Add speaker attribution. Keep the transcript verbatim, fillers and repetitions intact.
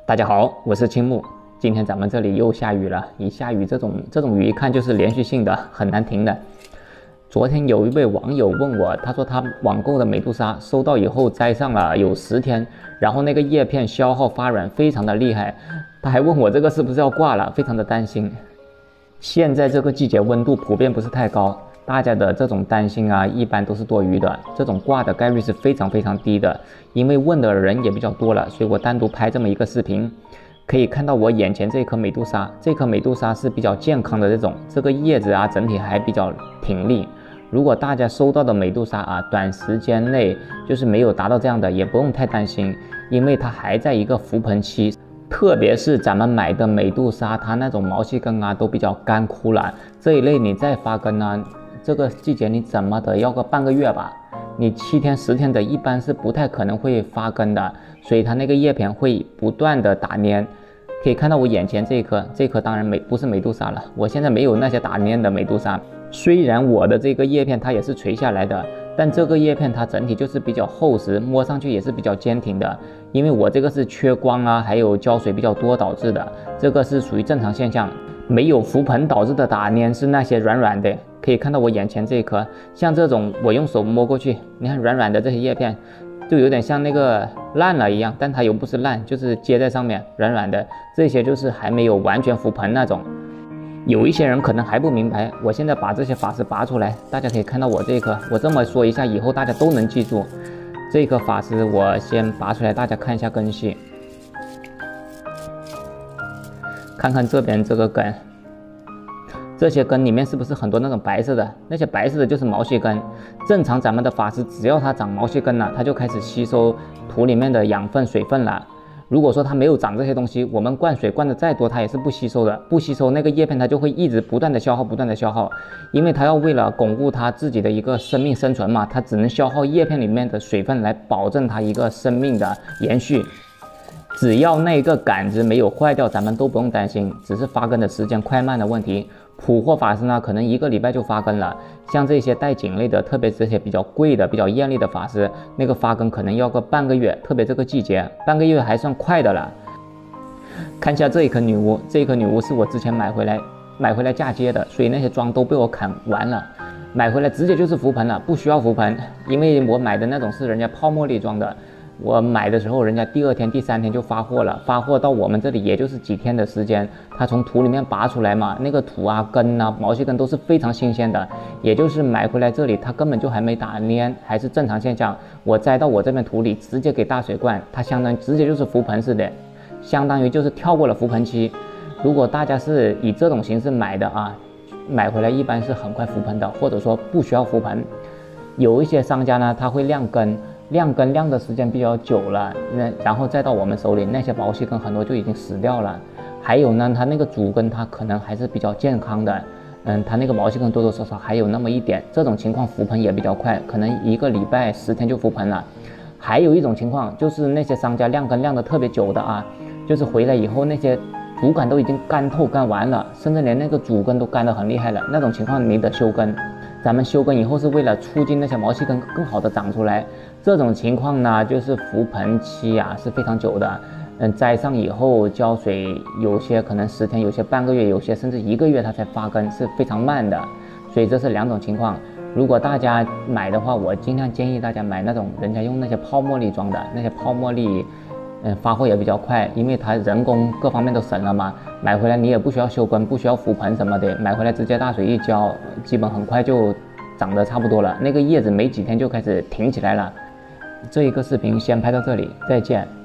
Speaker 1: 大家好，我是青木。今天咱们这里又下雨了，一下雨这种这种雨一看就是连续性的，很难停的。昨天有一位网友问我，他说他网购的美杜莎收到以后栽上了有十天，然后那个叶片消耗发软，非常的厉害。他还问我这个是不是要挂了，非常的担心。现在这个季节温度普遍不是太高，大家的这种担心啊，一般都是多余的。这种挂的概率是非常非常低的，因为问的人也比较多了，所以我单独拍这么一个视频。可以看到我眼前这棵美杜莎，这棵美杜莎是比较健康的这种，这个叶子啊整体还比较挺立。如果大家收到的美杜莎啊，短时间内就是没有达到这样的，也不用太担心，因为它还在一个浮盆期。特别是咱们买的美杜莎，它那种毛细根啊都比较干枯了，这一类你再发根呢，这个季节你怎么的要个半个月吧，你七天十天的一般是不太可能会发根的，所以它那个叶片会不断的打蔫。可以看到我眼前这一颗，这颗当然美不是美杜莎了，我现在没有那些打蔫的美杜莎。虽然我的这个叶片它也是垂下来的，但这个叶片它整体就是比较厚实，摸上去也是比较坚挺的。因为我这个是缺光啊，还有浇水比较多导致的，这个是属于正常现象。没有浮盆导致的打蔫是那些软软的，可以看到我眼前这一颗，像这种我用手摸过去，你看软软的这些叶片。就有点像那个烂了一样，但它又不是烂，就是接在上面软软的，这些就是还没有完全浮盆那种。有一些人可能还不明白，我现在把这些法师拔出来，大家可以看到我这一颗，我这么说一下，以后大家都能记住。这颗法师我先拔出来，大家看一下根系，看看这边这个根。这些根里面是不是很多那种白色的？那些白色的就是毛细根。正常咱们的法师只要它长毛细根了，它就开始吸收土里面的养分、水分了。如果说它没有长这些东西，我们灌水灌的再多，它也是不吸收的。不吸收，那个叶片它就会一直不断的消耗、不断的消耗，因为它要为了巩固它自己的一个生命生存嘛，它只能消耗叶片里面的水分来保证它一个生命的延续。只要那个杆子没有坏掉，咱们都不用担心，只是发根的时间快慢的问题。普货法师呢，可能一个礼拜就发根了。像这些带井类的，特别这些比较贵的、比较艳丽的法师，那个发根可能要个半个月。特别这个季节，半个月还算快的了。看一下这一颗女巫，这一颗女巫是我之前买回来买回来嫁接的，所以那些桩都被我砍完了。买回来直接就是浮盆了，不需要浮盆，因为我买的那种是人家泡沫力装的。我买的时候，人家第二天、第三天就发货了，发货到我们这里也就是几天的时间。它从土里面拔出来嘛，那个土啊、根啊、毛细根都是非常新鲜的，也就是买回来这里它根本就还没打蔫，还是正常现象。我栽到我这边土里，直接给大水灌，它相当于直接就是浮盆似的，相当于就是跳过了浮盆期。如果大家是以这种形式买的啊，买回来一般是很快浮盆的，或者说不需要浮盆。有一些商家呢，他会晾根。晾根晾的时间比较久了，那然后再到我们手里，那些毛细根很多就已经死掉了。还有呢，它那个主根它可能还是比较健康的，嗯，它那个毛细根多多少少还有那么一点。这种情况浮盆也比较快，可能一个礼拜十天就浮盆了。还有一种情况就是那些商家晾根晾的特别久的啊，就是回来以后那些主杆都已经干透干完了，甚至连那个主根都干得很厉害了，那种情况你得修根。咱们修根以后是为了促进那些毛细根更好的长出来，这种情况呢，就是浮盆期啊是非常久的。嗯，栽上以后浇水，有些可能十天，有些半个月，有些甚至一个月它才发根，是非常慢的。所以这是两种情况。如果大家买的话，我尽量建议大家买那种人家用那些泡沫力装的，那些泡沫力。嗯，发货也比较快，因为它人工各方面都省了嘛。买回来你也不需要修根，不需要浮盆什么的，买回来直接大水一浇，基本很快就长得差不多了。那个叶子没几天就开始挺起来了。这一个视频先拍到这里，再见。